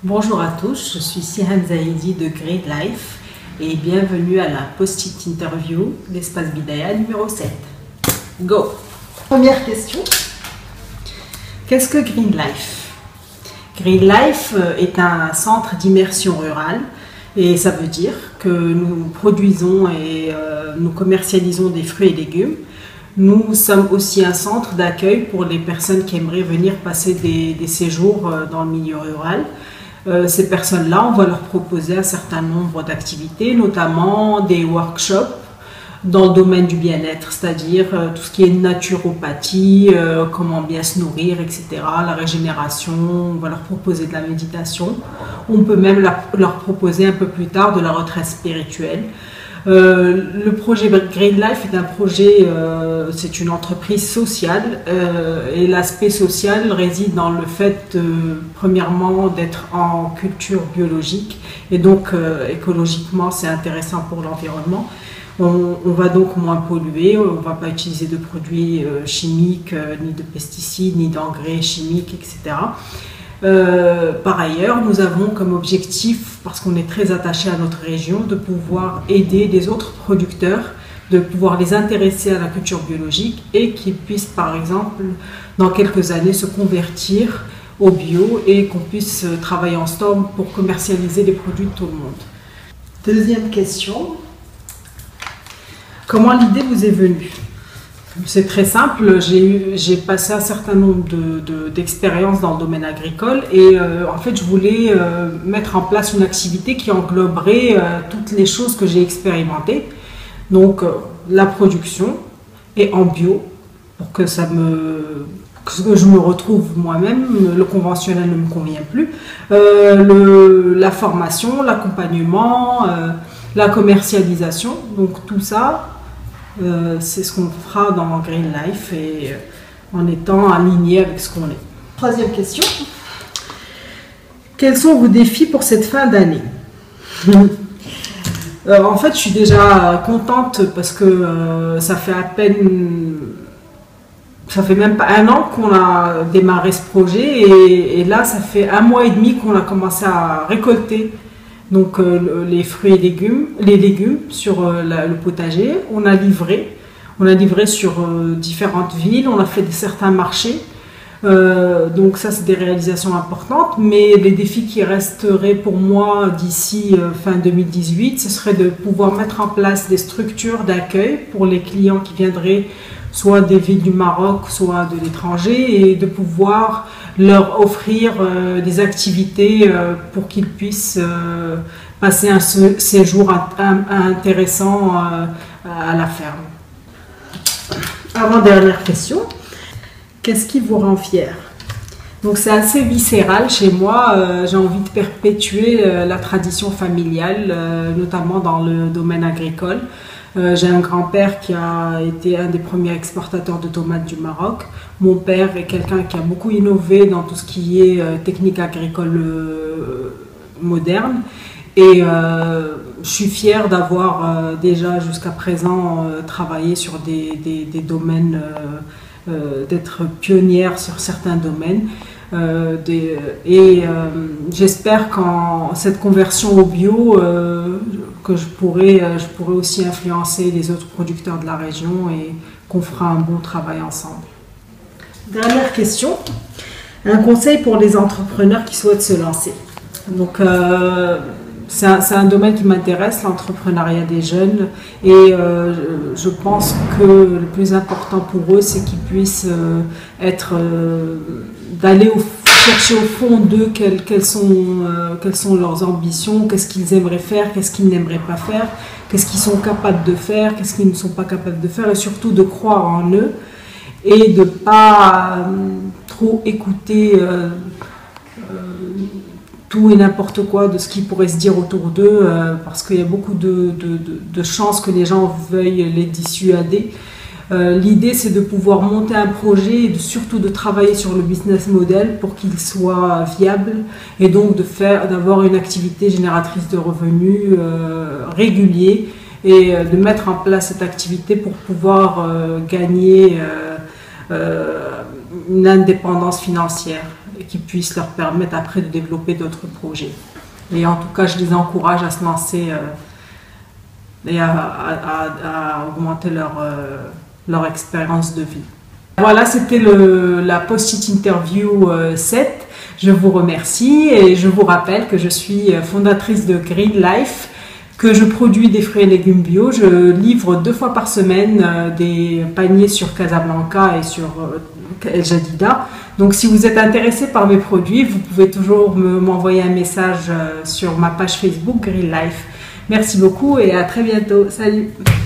Bonjour à tous, je suis Siham Zaidi de Green Life et bienvenue à la post-it interview d'Espace Bidaya numéro 7. Go! Première question. Qu'est-ce que Green Life? Green Life est un centre d'immersion rurale et ça veut dire que nous produisons et nous commercialisons des fruits et légumes. Nous sommes aussi un centre d'accueil pour les personnes qui aimeraient venir passer des séjours dans le milieu rural. Ces personnes-là, on va leur proposer un certain nombre d'activités, notamment des workshops dans le domaine du bien-être, c'est-à-dire tout ce qui est naturopathie, comment bien se nourrir, etc., la régénération, on va leur proposer de la méditation. On peut même leur proposer un peu plus tard de la retraite spirituelle. Le projet Green Life est un projet, c'est une entreprise sociale et l'aspect social réside dans le fait, premièrement, d'être en culture biologique et donc écologiquement c'est intéressant pour l'environnement. On va donc moins polluer, on ne va pas utiliser de produits chimiques, ni de pesticides, ni d'engrais chimiques, etc. Par ailleurs, nous avons comme objectif, parce qu'on est très attaché à notre région, de pouvoir aider les autres producteurs, de pouvoir les intéresser à la culture biologique et qu'ils puissent, par exemple, dans quelques années, se convertir au bio et qu'on puisse travailler ensemble pour commercialiser les produits de tout le monde. Deuxième question. Comment l'idée vous est venue? C'est très simple, j'ai passé un certain nombre d'expériences dans le domaine agricole et en fait je voulais mettre en place une activité qui engloberait toutes les choses que j'ai expérimentées. Donc la production et en bio pour que que je me retrouve moi-même, le conventionnel ne me convient plus, la formation, l'accompagnement, la commercialisation, donc tout ça. C'est ce qu'on fera dans Green Life et en étant aligné avec ce qu'on est. Troisième question. Quels sont vos défis pour cette fin d'année? En fait, je suis déjà contente parce que ça fait même pas un an qu'on a démarré ce projet et là, ça fait 1 mois et demi qu'on a commencé à récolter. Donc les fruits et les légumes sur le potager, on a livré sur différentes villes, on a fait certains marchés, donc ça c'est des réalisations importantes, mais les défis qui resteraient pour moi d'ici fin 2018, ce serait de pouvoir mettre en place des structures d'accueil pour les clients qui viendraient soit des villes du Maroc, soit de l'étranger, et de pouvoir leur offrir des activités pour qu'ils puissent passer un séjour intéressant à la ferme. Avant-dernière question, qu'est-ce qui vous rend fier? Donc c'est assez viscéral chez moi, j'ai envie de perpétuer la tradition familiale, notamment dans le domaine agricole. J'ai un grand-père qui a été un des premiers exportateurs de tomates du Maroc. Mon père est quelqu'un qui a beaucoup innové dans tout ce qui est technique agricole moderne. Et je suis fière d'avoir déjà jusqu'à présent travaillé sur des domaines, d'être pionnière sur certains domaines. J'espère qu'en cette conversion au bio, que je pourrai aussi influencer les autres producteurs de la région et qu'on fera un bon travail ensemble. Dernière question, un conseil pour les entrepreneurs qui souhaitent se lancer. Donc c'est un domaine qui m'intéresse, l'entrepreneuriat des jeunes, et je pense que le plus important pour eux, c'est qu'ils puissent d'aller chercher au fond d'eux quelles sont leurs ambitions, qu'est-ce qu'ils aimeraient faire, qu'est-ce qu'ils n'aimeraient pas faire, qu'est-ce qu'ils sont capables de faire, qu'est-ce qu'ils ne sont pas capables de faire, et surtout de croire en eux et de ne pas trop écouter tout et n'importe quoi de ce qui pourrait se dire autour d'eux, parce qu'il y a beaucoup de chances que les gens veuillent les dissuader. L'idée, c'est de pouvoir monter un projet et surtout de travailler sur le business model pour qu'il soit viable et donc d'avoir une activité génératrice de revenus réguliers et de mettre en place cette activité pour pouvoir gagner une indépendance financière qui puisse leur permettre après de développer d'autres projets. Et en tout cas, je les encourage à se lancer et à augmenter leur expérience de vie. Voilà, c'était la Post-it Interview 7. Je vous remercie et je vous rappelle que je suis fondatrice de Green Life, que je produis des fruits et légumes bio. Je livre 2 fois par semaine des paniers sur Casablanca et sur El Jadida. Donc si vous êtes intéressé par mes produits, vous pouvez toujours m'envoyer un message sur ma page Facebook Green Life. Merci beaucoup et à très bientôt. Salut!